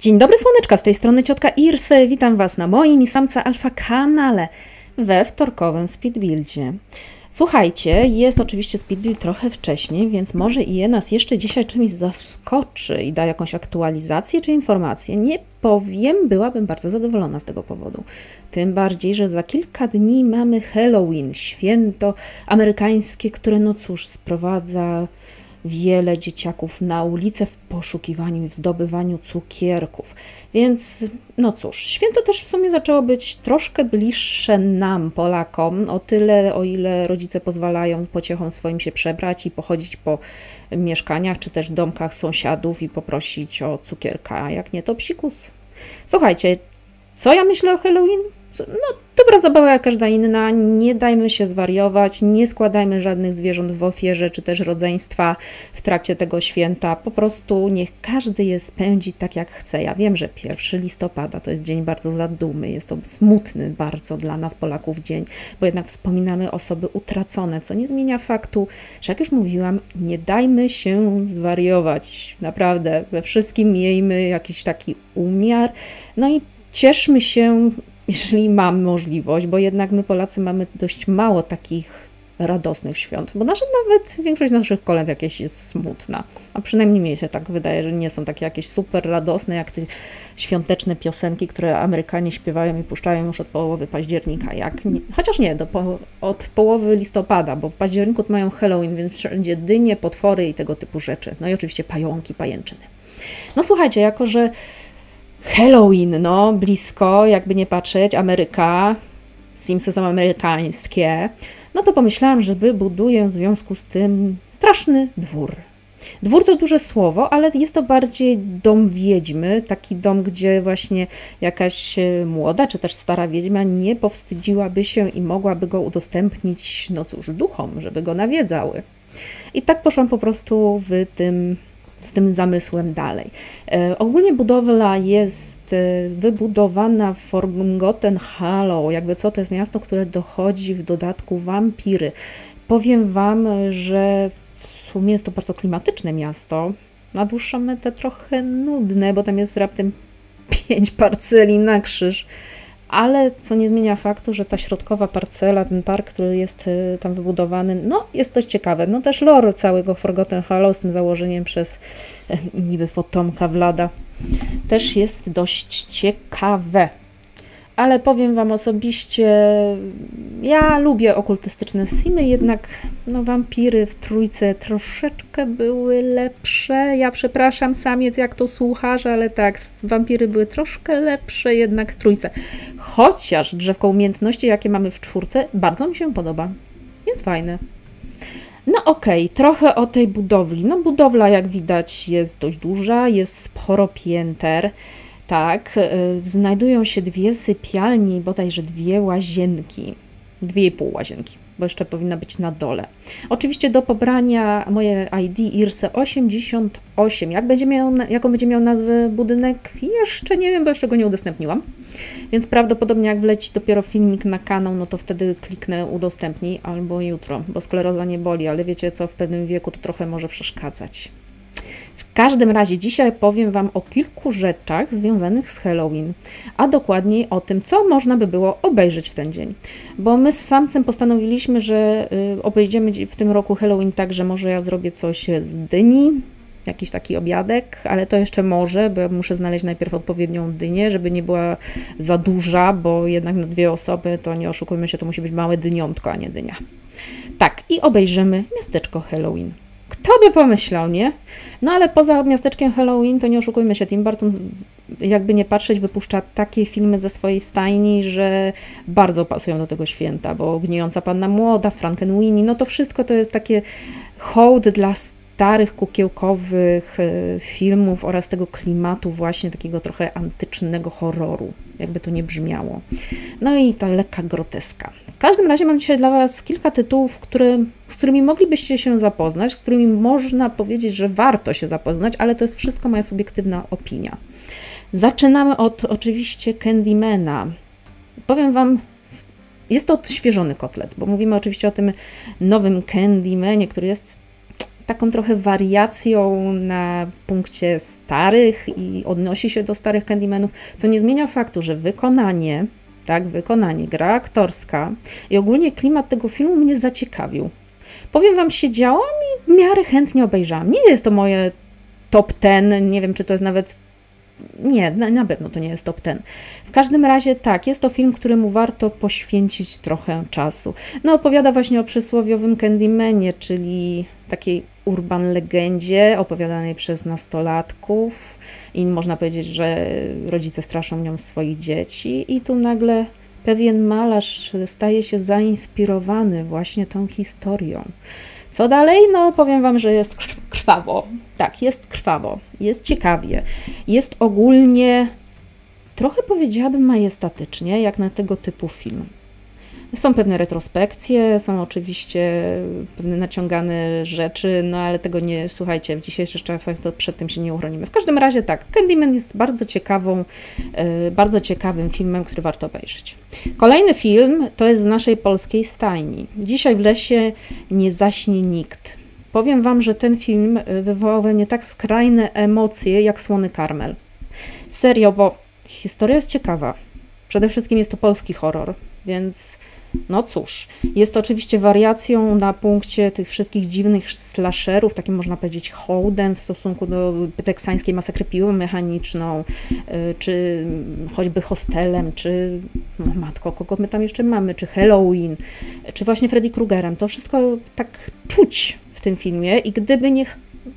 Dzień dobry słoneczka, z tej strony ciotka Irse. Witam Was na moim i Samca Alfa kanale we wtorkowym speedbuildzie. Słuchajcie, jest oczywiście speedbuild trochę wcześniej, więc może IE nas jeszcze dzisiaj czymś zaskoczy i da jakąś aktualizację czy informację. Nie powiem, byłabym bardzo zadowolona z tego powodu. Tym bardziej, że za kilka dni mamy Halloween, święto amerykańskie, które no cóż, sprowadza wiele dzieciaków na ulicę w poszukiwaniu i w zdobywaniu cukierków. Więc no cóż, święto też w sumie zaczęło być troszkę bliższe nam, Polakom, o tyle, o ile rodzice pozwalają pociechom swoim się przebrać i pochodzić po mieszkaniach czy też domkach sąsiadów i poprosić o cukierka, a jak nie to psikus. Słuchajcie, co ja myślę o Halloween? No, dobra zabawa jak każda inna, nie dajmy się zwariować, nie składajmy żadnych zwierząt w ofierze, czy też rodzeństwa w trakcie tego święta. Po prostu niech każdy je spędzi tak jak chce. Ja wiem, że 1 listopada to jest dzień bardzo zadumy, jest to smutny bardzo dla nas Polaków dzień, bo jednak wspominamy osoby utracone, co nie zmienia faktu, że jak już mówiłam, nie dajmy się zwariować. Naprawdę, we wszystkim miejmy jakiś taki umiar, no i cieszmy się, jeżeli mamy możliwość, bo jednak my Polacy mamy dość mało takich radosnych świąt, bo nawet większość naszych kolęd jakieś jest smutna, a przynajmniej mi się tak wydaje, że nie są takie jakieś super radosne, jak te świąteczne piosenki, które Amerykanie śpiewają i puszczają już od połowy października, chociaż nie, od połowy listopada, bo w październiku to mają Halloween, więc wszędzie dynie, potwory i tego typu rzeczy, no i oczywiście pająki, pajęczyny. No słuchajcie, jako że Halloween, no blisko, jakby nie patrzeć, Ameryka, Simsy są amerykańskie, no to pomyślałam, że wybuduję w związku z tym straszny dwór. Dwór to duże słowo, ale jest to bardziej dom wiedźmy, taki dom, gdzie właśnie jakaś młoda czy też stara wiedźma nie powstydziłaby się i mogłaby go udostępnić, no cóż, duchom, żeby go nawiedzały. I tak poszłam po prostu z tym zamysłem dalej. Ogólnie budowla jest wybudowana w Forgotten Hollow. Jakby co, to jest miasto, które dochodzi w dodatku wampiry. Powiem Wam, że w sumie jest to bardzo klimatyczne miasto. Na dłuższą metę trochę nudne, bo tam jest raptem 5 parceli na krzyż. Ale co nie zmienia faktu, że ta środkowa parcela, ten park, który jest tam wybudowany, no jest dość ciekawe. No też lore całego Forgotten Hollow z tym założeniem przez niby potomka Vlada też jest dość ciekawe. Ale powiem Wam osobiście, ja lubię okultystyczne simy, jednak no, wampiry w trójce troszeczkę były lepsze. Ja przepraszam, samiec, jak to słuchasz, ale tak, wampiry były troszkę lepsze jednak w trójce. Chociaż drzewko umiejętności, jakie mamy w czwórce, bardzo mi się podoba. Jest fajne. No okej, trochę o tej budowli. No budowla, jak widać, jest dość duża, jest sporo pięter. Tak, znajdują się 2 sypialnie i bodajże 2 łazienki, 2,5 łazienki, bo jeszcze powinna być na dole. Oczywiście do pobrania moje ID IRSE88. Jaką będzie miał nazwę budynek? Jeszcze nie wiem, bo jeszcze go nie udostępniłam. Więc prawdopodobnie jak wleci dopiero filmik na kanał, no to wtedy kliknę udostępnij albo jutro, bo skleroza nie boli, ale wiecie co, w pewnym wieku to trochę może przeszkadzać. W każdym razie dzisiaj powiem Wam o kilku rzeczach związanych z Halloween, a dokładniej o tym, co można by było obejrzeć w ten dzień. Bo my z Samcem postanowiliśmy, że obejdziemy w tym roku Halloween tak, że może ja zrobię coś z dyni, jakiś taki obiadek, ale to jeszcze może, bo ja muszę znaleźć najpierw odpowiednią dynię, żeby nie była za duża, bo jednak na 2 osoby, to nie oszukujmy się, to musi być małe dyniątko, a nie dynia. Tak, i obejrzymy miasteczko Halloween. Kto by pomyślał, nie? No ale poza miasteczkiem Halloween, to nie oszukujmy się, Tim Burton, jakby nie patrzeć, wypuszcza takie filmy ze swojej stajni, że bardzo pasują do tego święta, bo Gnijąca Panna Młoda, Frankenweenie, no to wszystko to jest takie hołd dla starych, kukiełkowych filmów oraz tego klimatu właśnie takiego trochę antycznego horroru, jakby to nie brzmiało. No i ta lekka groteska. W każdym razie mam dzisiaj dla Was kilka tytułów, z którymi moglibyście się zapoznać, z którymi można powiedzieć, że warto się zapoznać, ale to jest wszystko moja subiektywna opinia. Zaczynamy od oczywiście Candymana. Powiem Wam, jest to odświeżony kotlet, bo mówimy oczywiście o tym nowym Candymanie, który jest taką trochę wariacją na punkcie starych i odnosi się do starych Candymanów, co nie zmienia faktu, że wykonanie, gra aktorska i ogólnie klimat tego filmu mnie zaciekawił. Powiem wam, siedziałam i w miarę chętnie obejrzałam. Nie jest to moje top 10, nie wiem, czy to jest nawet... Nie, na pewno to nie jest top 10. W każdym razie tak, jest to film, któremu warto poświęcić trochę czasu. No, opowiada właśnie o przysłowiowym Candymanie, czyli takiej urban legendzie opowiadanej przez nastolatków i można powiedzieć, że rodzice straszą nią swoich dzieci i tu nagle pewien malarz staje się zainspirowany właśnie tą historią. Co dalej? No powiem wam, że jest krwawo. Tak, jest krwawo, jest ciekawie, jest ogólnie, trochę powiedziałabym majestatycznie, jak na tego typu film. Są pewne retrospekcje, są oczywiście pewne naciągane rzeczy, no ale tego nie, słuchajcie, w dzisiejszych czasach to przed tym się nie uchronimy. W każdym razie tak, Candyman jest bardzo ciekawym filmem, który warto obejrzeć. Kolejny film to jest z naszej polskiej stajni. Dzisiaj w lesie nie zaśnie nikt. Powiem wam, że ten film wywołał we mnie tak skrajne emocje jak Słony Karmel. Serio, bo historia jest ciekawa. Przede wszystkim jest to polski horror, więc no cóż, jest to oczywiście wariacją na punkcie tych wszystkich dziwnych slasherów, takim można powiedzieć hołdem w stosunku do teksańskiej masakry piłą mechaniczną, czy choćby Hostelem, czy no matko, kogo my tam jeszcze mamy, czy Halloween, czy właśnie Freddy Kruegerem. To wszystko tak czuć w tym filmie i gdyby nie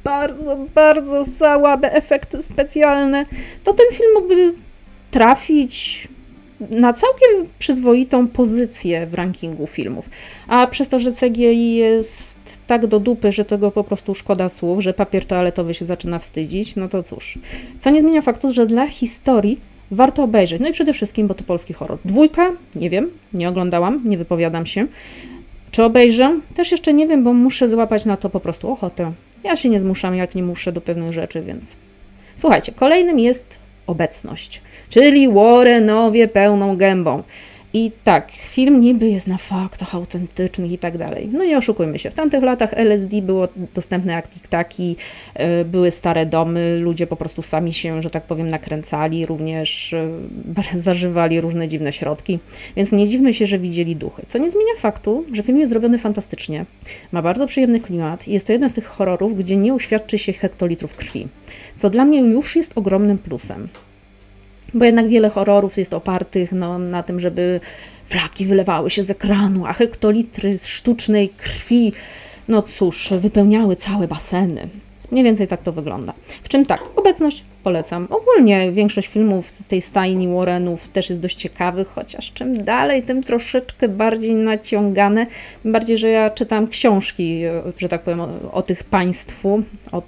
bardzo słabe efekty specjalne, to ten film mógłby trafić na całkiem przyzwoitą pozycję w rankingu filmów. A przez to, że CGI jest tak do dupy, że tego po prostu szkoda słów, że papier toaletowy się zaczyna wstydzić, no to cóż. Co nie zmienia faktu, że dla historii warto obejrzeć. No i przede wszystkim, bo to polski horror. 2, nie wiem, nie oglądałam, nie wypowiadam się. Czy obejrzę? Też jeszcze nie wiem, bo muszę złapać na to po prostu ochotę. Ja się nie zmuszam, jak nie muszę do pewnych rzeczy, więc... Słuchajcie, kolejnym jest Obecność, czyli Warrenowie pełną gębą. I tak, film niby jest na faktach autentycznych i tak dalej. No nie oszukujmy się, w tamtych latach LSD było dostępne jak tiktaki, były stare domy, ludzie po prostu sami się, że tak powiem, nakręcali, również zażywali różne dziwne środki, więc nie dziwmy się, że widzieli duchy. Co nie zmienia faktu, że film jest zrobiony fantastycznie, ma bardzo przyjemny klimat i jest to jeden z tych horrorów, gdzie nie uświadczy się hektolitrów krwi, co dla mnie już jest ogromnym plusem. Bo jednak wiele horrorów jest opartych na tym, żeby flaki wylewały się z ekranu, a hektolitry sztucznej krwi, no cóż, wypełniały całe baseny. Mniej więcej tak to wygląda. W czym tak, Obecność polecam. Ogólnie większość filmów z tej stajni Warrenów też jest dość ciekawych, chociaż czym dalej, tym troszeczkę bardziej naciągane. Tym bardziej, że ja czytam książki, że tak powiem, o tych państwu,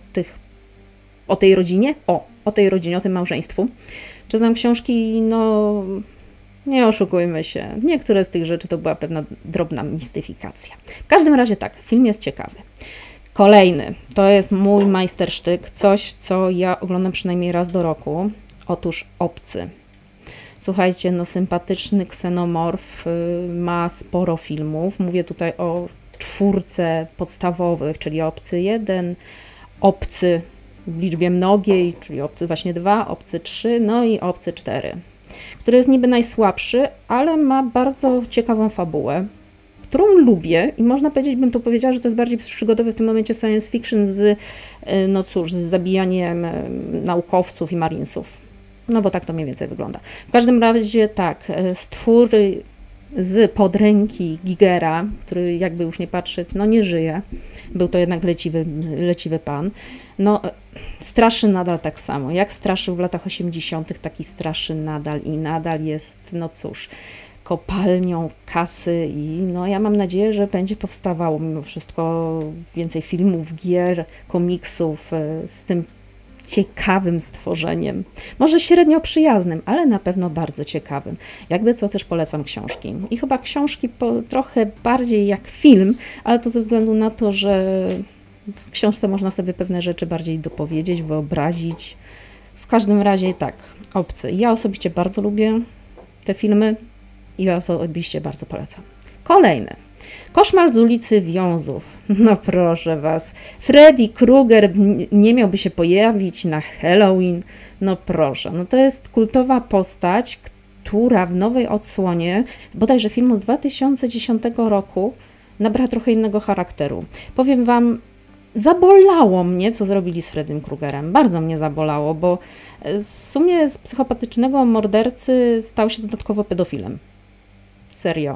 o tej rodzinie, o tej rodzinie, o tym małżeństwu. Czytam książki, no nie oszukujmy się, niektóre z tych rzeczy to była pewna drobna mistyfikacja. W każdym razie tak, film jest ciekawy. Kolejny, to jest mój majstersztyk, coś, co ja oglądam przynajmniej raz do roku. Otóż Obcy. Słuchajcie, no sympatyczny ksenomorf, ma sporo filmów. Mówię tutaj o 4 podstawowych, czyli Obcy 1, Obcy w liczbie mnogiej, czyli Obcy właśnie 2, Obcy 3, no i Obcy 4, który jest niby najsłabszy, ale ma bardzo ciekawą fabułę, którą lubię i można powiedzieć, bym to powiedziała, że to jest bardziej przygodowy w tym momencie science fiction no cóż, z zabijaniem naukowców i marinesów. No bo tak to mniej więcej wygląda. W każdym razie tak, stwór z podręki Gigera, który jakby już nie patrzeć, no nie żyje, był to jednak leciwy pan, no straszy nadal tak samo, jak straszył w latach 80., taki straszy nadal i nadal jest, no cóż, kopalnią kasy i no ja mam nadzieję, że będzie powstawało mimo wszystko więcej filmów, gier, komiksów z tym ciekawym stworzeniem. Może średnio przyjaznym, ale na pewno bardzo ciekawym. Jakby co, też polecam książki. I chyba książki trochę bardziej jak film, ale to ze względu na to, że w książce można sobie pewne rzeczy bardziej dopowiedzieć, wyobrazić. W każdym razie tak, Obcy. Ja osobiście bardzo lubię te filmy i ja osobiście bardzo polecam. Kolejne. Koszmar z ulicy Wiązów. No proszę was. Freddy Krueger nie miałby się pojawić na Halloween. No proszę. No to jest kultowa postać, która w nowej odsłonie, bodajże filmu z 2010 roku, nabrała trochę innego charakteru. Powiem wam, zabolało mnie, co zrobili z Freddym Kruegerem. Bardzo mnie zabolało, bo w sumie z psychopatycznego mordercy stał się dodatkowo pedofilem. Serio.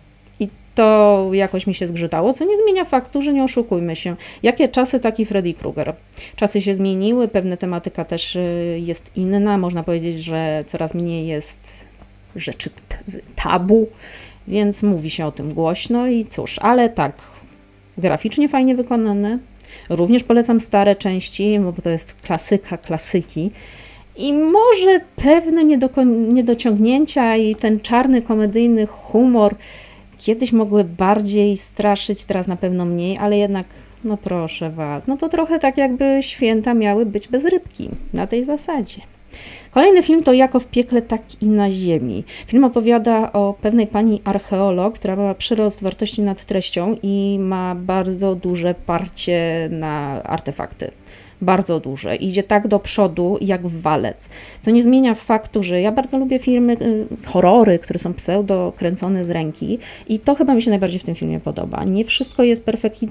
I to jakoś mi się zgrzytało, co nie zmienia faktu, że nie oszukujmy się. Jakie czasy, taki Freddy Krueger. Czasy się zmieniły, pewna tematyka też jest inna. Można powiedzieć, że coraz mniej jest rzeczy tabu, więc mówi się o tym głośno i cóż, ale tak, graficznie fajnie wykonane. Również polecam stare części, bo to jest klasyka klasyki. I może pewne niedociągnięcia i ten czarny, komedyjny humor kiedyś mogły bardziej straszyć, teraz na pewno mniej, ale jednak, no proszę was, no to trochę tak jakby święta miały być bez rybki, na tej zasadzie. Kolejny film to Jako w piekle, tak i na ziemi. Film opowiada o pewnej pani archeolog, która ma przyrost wartości nad treścią i ma bardzo duże parcie na artefakty. Bardzo duże. Idzie tak do przodu jak w walec. Co nie zmienia faktu, że ja bardzo lubię filmy, horrory, które są pseudo kręcone z ręki i to chyba mi się najbardziej w tym filmie podoba. Nie wszystko jest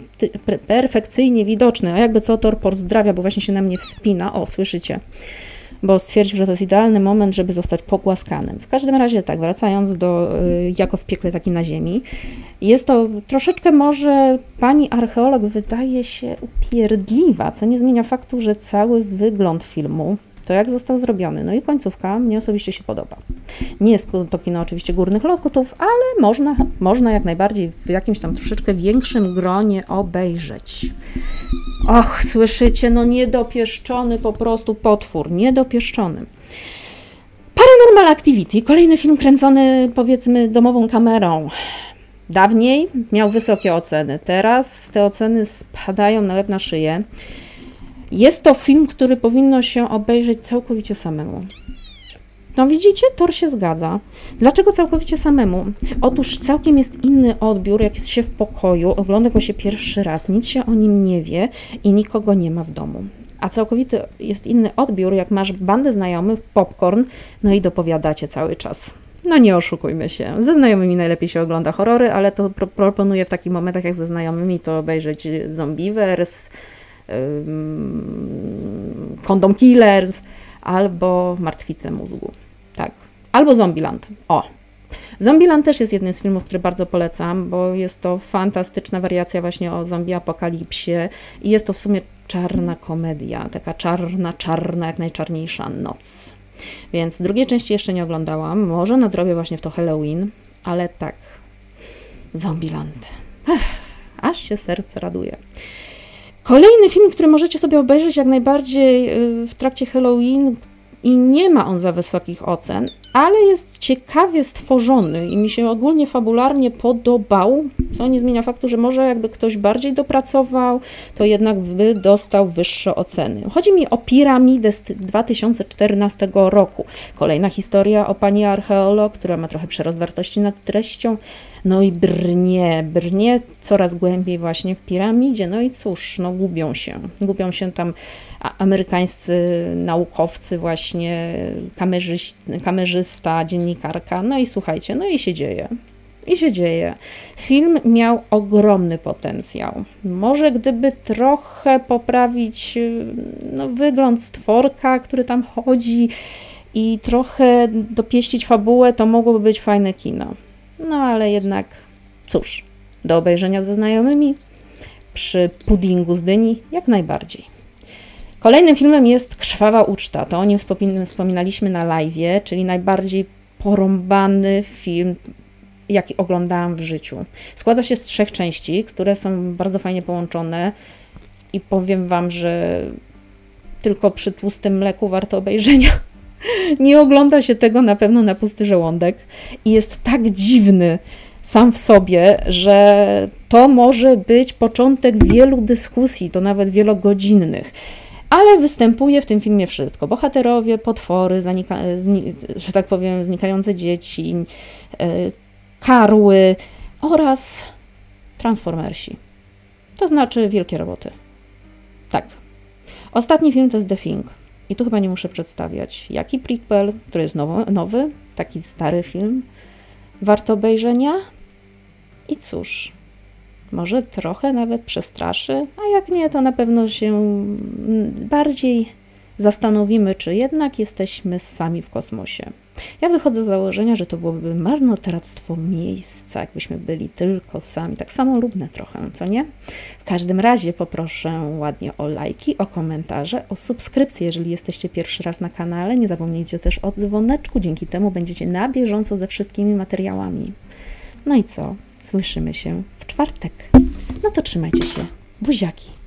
perfekcyjnie widoczne, a jakby co, Thor pozdrawia, bo właśnie się na mnie wspina. O, słyszycie? Bo stwierdził, że to jest idealny moment, żeby zostać pogłaskanym. W każdym razie tak, wracając do Jako w piekle, tak i na ziemi, jest to troszeczkę może pani archeolog wydaje się upierdliwa, co nie zmienia faktu, że cały wygląd filmu, to jak został zrobiony, no i końcówka mnie osobiście się podoba. Nie jest to kino oczywiście górnych lotów, ale można jak najbardziej w jakimś tam troszeczkę większym gronie obejrzeć. Och, słyszycie, no niedopieszczony po prostu potwór, niedopieszczony. Paranormal Activity, kolejny film kręcony powiedzmy domową kamerą. Dawniej miał wysokie oceny, teraz te oceny spadają na łeb na szyję. Jest to film, który powinno się obejrzeć całkowicie samemu. No widzicie, Thor się zgadza. Dlaczego całkowicie samemu? Otóż całkiem jest inny odbiór, jak jest się w pokoju, ogląda go się pierwszy raz, nic się o nim nie wie i nikogo nie ma w domu. A całkowity jest inny odbiór, jak masz bandę znajomych, popcorn, no i dopowiadacie cały czas. No nie oszukujmy się. Ze znajomymi najlepiej się ogląda horrory, ale to proponuję w takich momentach jak ze znajomymi to obejrzeć Zombiewers, Condom Killers albo Martwice mózgu. Tak. Albo Zombieland. O! Zombieland też jest jednym z filmów, który bardzo polecam, bo jest to fantastyczna wariacja właśnie o zombie apokalipsie i jest to w sumie czarna komedia. Taka czarna, jak najczarniejsza noc. Więc drugiej części jeszcze nie oglądałam. Może nadrobię właśnie w to Halloween, ale tak. Zombieland. Aż się serce raduje. Kolejny film, który możecie sobie obejrzeć jak najbardziej w trakcie Halloween i nie ma on za wysokich ocen, ale jest ciekawie stworzony i mi się ogólnie fabularnie podobał, co nie zmienia faktu, że może jakby ktoś bardziej dopracował, to jednak by dostał wyższe oceny. Chodzi mi o Piramidę z 2014 roku. Kolejna historia o pani archeolog, która ma trochę przerost wartości nad treścią, no i brnie coraz głębiej właśnie w piramidzie, no i cóż, no gubią się tam amerykańscy naukowcy właśnie, kamerzysta, dziennikarka, no i słuchajcie, no i się dzieje. Film miał ogromny potencjał. Może gdyby trochę poprawić wygląd stworka, który tam chodzi i trochę dopieścić fabułę, to mogłoby być fajne kino. No ale jednak, cóż, do obejrzenia ze znajomymi, przy puddingu z dyni, jak najbardziej. Kolejnym filmem jest Krwawa uczta. To o nim wspominaliśmy na live'ie, czyli najbardziej porąbany film, jaki oglądałam w życiu. Składa się z 3 części, które są bardzo fajnie połączone i powiem wam, że tylko przy tłustym mleku warto obejrzenia. Nie ogląda się tego na pewno na pusty żołądek i jest tak dziwny sam w sobie, że to może być początek wielu dyskusji, to nawet wielogodzinnych. Ale występuje w tym filmie wszystko. Bohaterowie, potwory, że tak powiem, znikające dzieci, karły oraz Transformersi. To znaczy wielkie roboty. Tak. Ostatni film to jest The Thing. I tu chyba nie muszę przedstawiać, jaki prequel, który jest nowy, taki stary film, warto obejrzenia. I cóż, może trochę nawet przestraszy, a jak nie, to na pewno się bardziej zastanowimy, czy jednak jesteśmy sami w kosmosie. Ja wychodzę z założenia, że to byłoby marnotrawstwo miejsca, jakbyśmy byli tylko sami. Tak samolubne trochę, co nie? W każdym razie poproszę ładnie o lajki, o komentarze, o subskrypcję, jeżeli jesteście pierwszy raz na kanale. Nie zapomnijcie też o dzwoneczku, dzięki temu będziecie na bieżąco ze wszystkimi materiałami. No i co? Słyszymy się w czwartek. No to trzymajcie się. Buziaki.